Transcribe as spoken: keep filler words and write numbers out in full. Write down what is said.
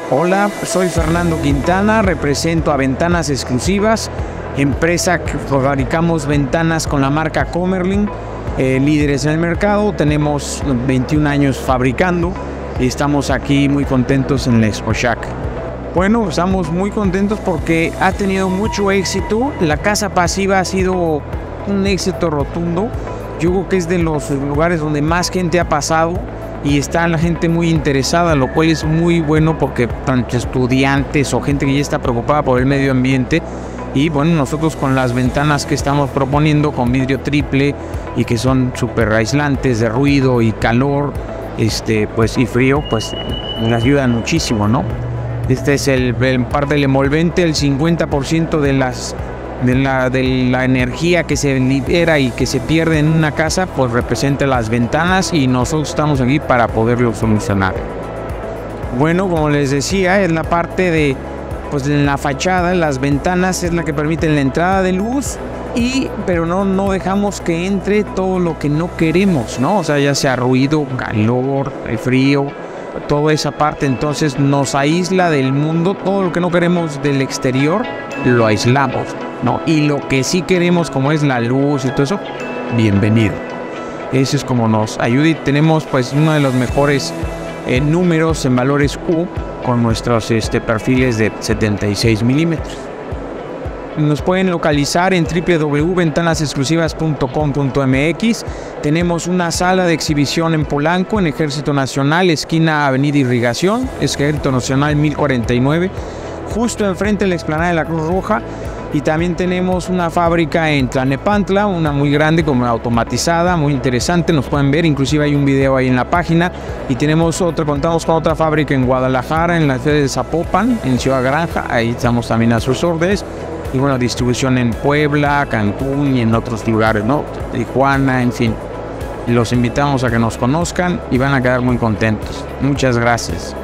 Hola, soy Fernando Quintana, represento a Ventanas Exclusivas, empresa que fabricamos ventanas con la marca Comerlin, eh, líderes en el mercado. Tenemos veintiún años fabricando y estamos aquí muy contentos en la ExpoShack. Bueno, estamos muy contentos porque ha tenido mucho éxito. La casa pasiva ha sido un éxito rotundo. Yo creo que es de los lugares donde más gente ha pasado y está la gente muy interesada, lo cual es muy bueno porque tanto estudiantes o gente que ya está preocupada por el medio ambiente. Y bueno, nosotros con las ventanas que estamos proponiendo con vidrio triple y que son súper aislantes de ruido y calor, este, pues y frío, pues nos ayudan muchísimo, ¿no? Este es el, el parte del envolvente, el cincuenta por ciento de las De la, de la energía que se libera y que se pierde en una casa, pues representa las ventanas y nosotros estamos aquí para poderlo solucionar. Bueno, como les decía, es la parte de, pues en la fachada, las ventanas es la que permite la entrada de luz, y, pero no, no dejamos que entre todo lo que no queremos, ¿no? O sea, ya sea ruido, calor, frío, toda esa parte, entonces nos aísla del mundo. Todo lo que no queremos del exterior lo aislamos, ¿no? Y lo que sí queremos, como es la luz y todo eso, bienvenido. Eso es como nos ayuda, y tenemos pues uno de los mejores eh, números en valores Q con nuestros este, perfiles de setenta y seis milímetros. Nos pueden localizar en w w w punto ventanas exclusivas punto com punto m x. Tenemos una sala de exhibición en Polanco, en Ejército Nacional, esquina Avenida Irrigación, Ejército Nacional mil cuarenta y nueve, justo enfrente de la explanada de la Cruz Roja. Y también tenemos una fábrica en Tlalnepantla, una muy grande, como automatizada, muy interesante. Nos pueden ver, inclusive hay un video ahí en la página. Y tenemos otra, contamos con otra fábrica en Guadalajara, en la sede de Zapopan, en Ciudad Granja. Ahí estamos también a sus órdenes. Y bueno, distribución en Puebla, Cancún y en otros lugares, ¿no? Tijuana, en fin. Los invitamos a que nos conozcan y van a quedar muy contentos. Muchas gracias.